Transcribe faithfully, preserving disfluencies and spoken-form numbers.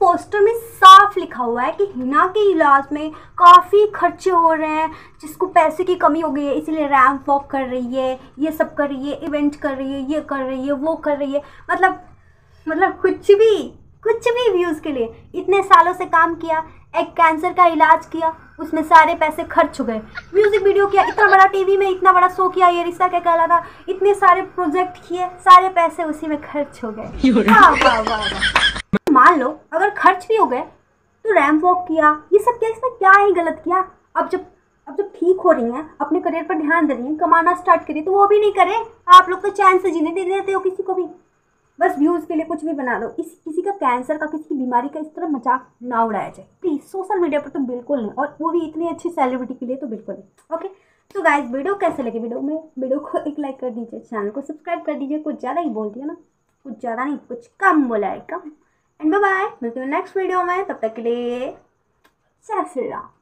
Poster में साफ लिखा हुआ है कि हिना के इलाज में काफ़ी खर्चे हो रहे हैं, जिसको पैसे की कमी हो गई है इसीलिए रैंप वॉक कर रही है, ये सब कर रही है, इवेंट कर रही है, ये कर रही है, वो कर रही है। मतलब मतलब कुछ भी कुछ भी व्यूज़ के लिए इतने सालों से काम किया, एक कैंसर का इलाज किया, उसमें सारे पैसे खर्च हो गए। म्यूजिक वीडियो किया, इतना बड़ा टीवी में इतना बड़ा शो किया, ये रिश्ता क्या कहलाता, इतने सारे प्रोजेक्ट किए, सारे पैसे उसी में खर्च हो गए। वाह वाह वाह। मान लो अगर खर्च भी हो गए तो रैंप वॉक किया, ये सब क्या, इसमें क्या ही गलत किया। अब जब अब जब ठीक हो रही हैं, अपने करियर पर ध्यान दे रही हैं, कमाना स्टार्ट करिए, तो वो भी नहीं करे। आप लोग तो चैन से जीने दे देते हो किसी को भी, बस व्यूज़ के लिए कुछ भी बना दो। इस किसी का कैंसर का, किसी की बीमारी का इस तरह मजाक ना उड़ाया जाए प्लीज़, सोशल मीडिया पर तो बिल्कुल नहीं, और वो भी इतनी अच्छी सेलिब्रिटी के लिए तो बिल्कुल नहीं। ओके, तो गाइस वीडियो कैसे लगी, वीडियो में वीडियो को एक लाइक कर दीजिए, चैनल को सब्सक्राइब कर दीजिए। कुछ ज़्यादा ही बोल दिया ना, कुछ ज़्यादा नहीं, कुछ कम बोला है, कम। एंड बाय बाय, मिलते हैं नेक्स्ट वीडियो में, तब तक के लिए जय श्री राम।